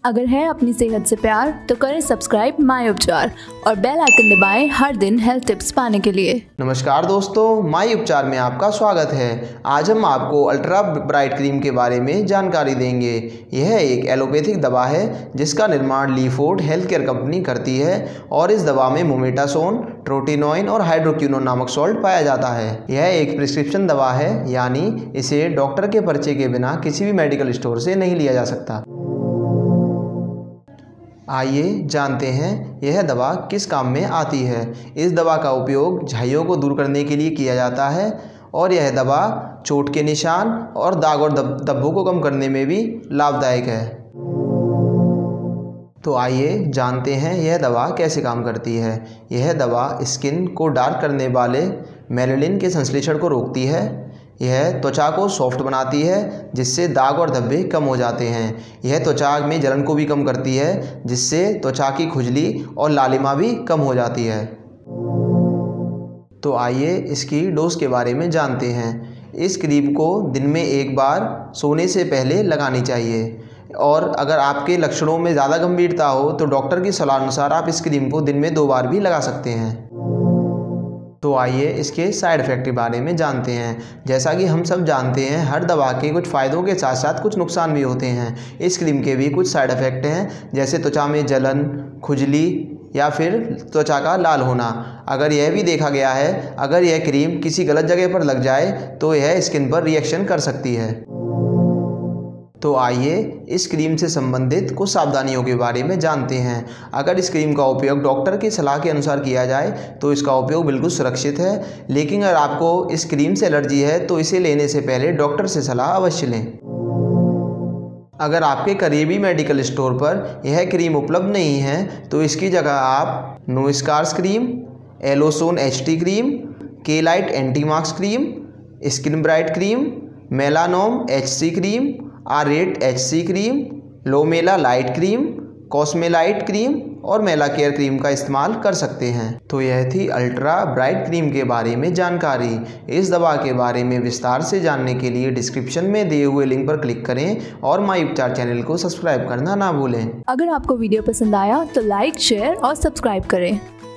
अगर है अपनी सेहत से प्यार तो करें सब्सक्राइब माय उपचार और बेल आइकन दबाएं हर दिन हेल्थ टिप्स पाने के लिए। नमस्कार दोस्तों, माय उपचार में आपका स्वागत है। आज हम आपको अल्ट्रा ब्राइट क्रीम के बारे में जानकारी देंगे। यह एक एलोपैथिक दवा है जिसका निर्माण लीफोर्ड हेल्थ केयर कंपनी करती है और इस दवा में मोमेटासोन, ट्रोटिनोइन और हाइड्रोक्विनोन नामक सॉल्ट पाया जाता है। यह एक प्रिस्क्रिप्शन दवा है, यानी इसे डॉक्टर के पर्चे के बिना किसी भी मेडिकल स्टोर से नहीं लिया जा सकता। आइए जानते हैं यह दवा किस काम में आती है। इस दवा का उपयोग झाइयों को दूर करने के लिए किया जाता है और यह दवा चोट के निशान और दाग और धब्बों को कम करने में भी लाभदायक है। तो आइए जानते हैं यह दवा कैसे काम करती है। यह दवा स्किन को डार्क करने वाले मेलानिन के संश्लेषण को रोकती है। यह त्वचा को सॉफ्ट बनाती है जिससे दाग और धब्बे कम हो जाते हैं। यह त्वचा में जलन को भी कम करती है जिससे त्वचा की खुजली और लालिमा भी कम हो जाती है। तो आइए इसकी डोज के बारे में जानते हैं। इस क्रीम को दिन में एक बार सोने से पहले लगानी चाहिए और अगर आपके लक्षणों में ज़्यादा गंभीरता हो तो डॉक्टर की सलाह अनुसार आप इस क्रीम को दिन में 2 बार भी लगा सकते हैं। तो आइए इसके साइड इफ़ेक्ट के बारे में जानते हैं। जैसा कि हम सब जानते हैं, हर दवा के कुछ फ़ायदों के साथ साथ कुछ नुकसान भी होते हैं। इस क्रीम के भी कुछ साइड इफ़ेक्ट हैं, जैसे त्वचा में जलन, खुजली या फिर त्वचा का लाल होना। अगर यह भी देखा गया है, अगर यह क्रीम किसी गलत जगह पर लग जाए तो यह स्किन पर रिएक्शन कर सकती है। तो आइए इस क्रीम से संबंधित कुछ सावधानियों के बारे में जानते हैं। अगर इस क्रीम का उपयोग डॉक्टर की सलाह के अनुसार किया जाए तो इसका उपयोग बिल्कुल सुरक्षित है, लेकिन अगर आपको इस क्रीम से एलर्जी है तो इसे लेने से पहले डॉक्टर से सलाह अवश्य लें। अगर आपके करीबी मेडिकल स्टोर पर यह क्रीम उपलब्ध नहीं है तो इसकी जगह आप no scars cream, Elosone HT cream, Kelite anti marks cream, skin bright cream, Melanorm HC cream, आरेट HC cream, Lomela lite cream, Cosmelite cream और मेला केयर क्रीम का इस्तेमाल कर सकते हैं। तो यह थी अल्ट्रा ब्राइट क्रीम के बारे में जानकारी। इस दवा के बारे में विस्तार से जानने के लिए डिस्क्रिप्शन में दिए हुए लिंक पर क्लिक करें और माय उपचार चैनल को सब्सक्राइब करना ना भूलें। अगर आपको वीडियो पसंद आया तो लाइक, शेयर और सब्सक्राइब करें।